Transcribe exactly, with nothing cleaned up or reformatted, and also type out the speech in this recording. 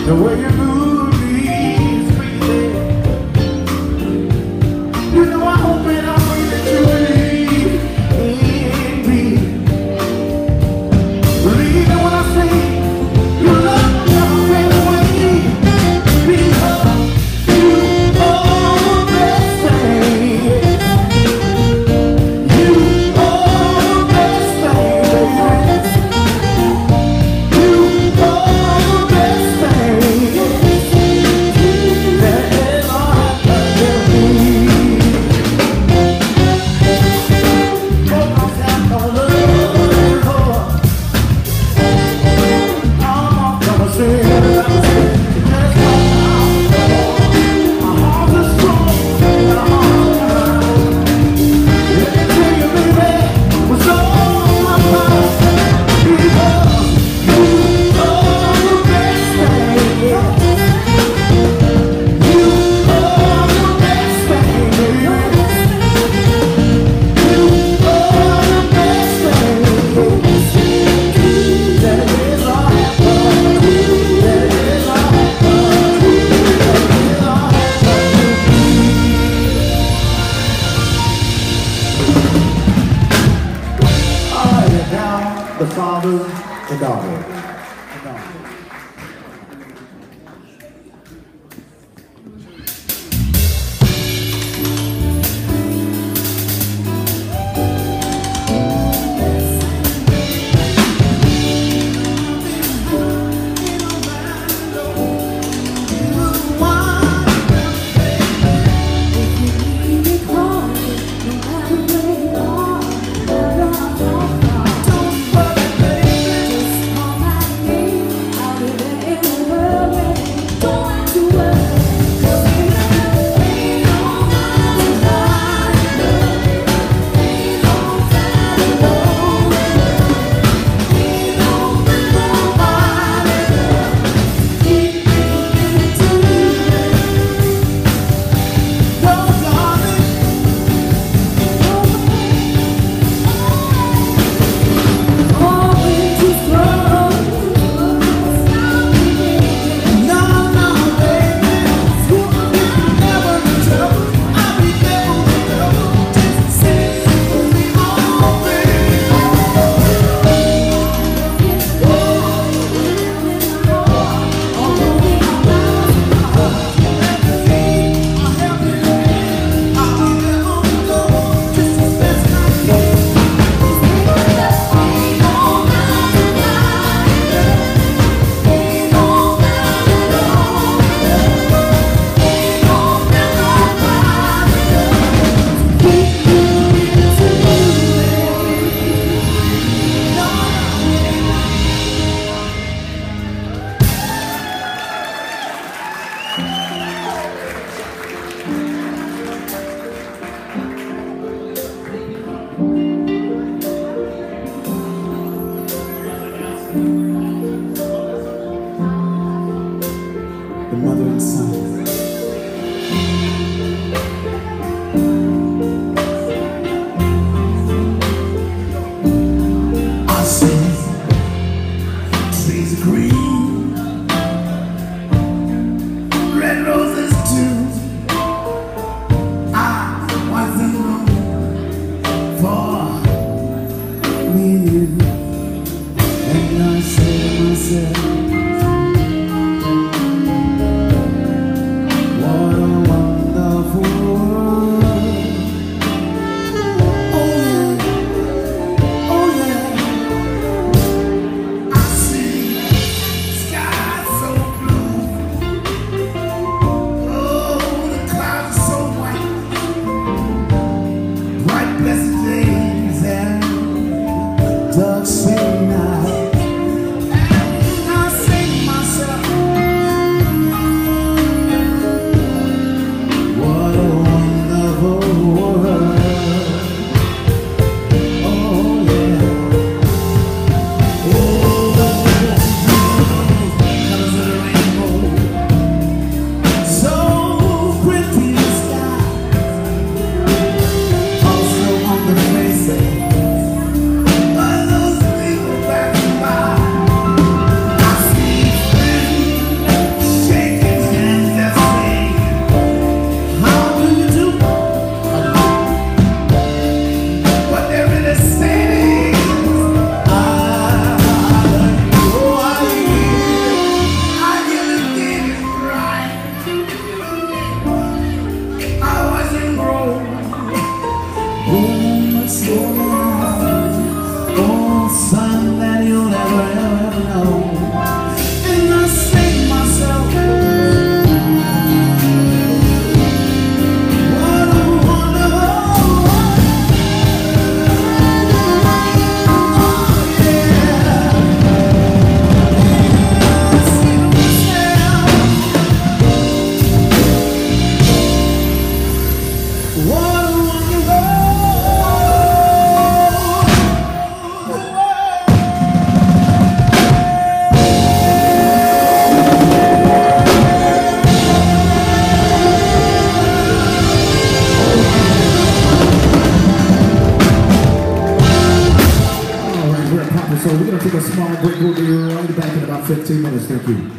The way you move me is crazy. You know I hope and I pray that you believe in me. Believe in what I say. You love me, never fade away. Because you are the best thing. You are the best thing, baby. You are the best thing that ever happened to me. Oh, I've got no love for. I'm gonna say it, I'm gonna say it. That's my heart is strong, my heart let me tell you, baby, what's on my mind. Because you are the best thing. You are the best thing, baby. You are the best thing that ever happened, that ever happened, that ever happened to me. I am now the Father, the daughter, the daughter. The mother and son. I see trees of green, red roses too. I wasn't wrong for me and you. And I say to myself, fifteen minutes, thank you.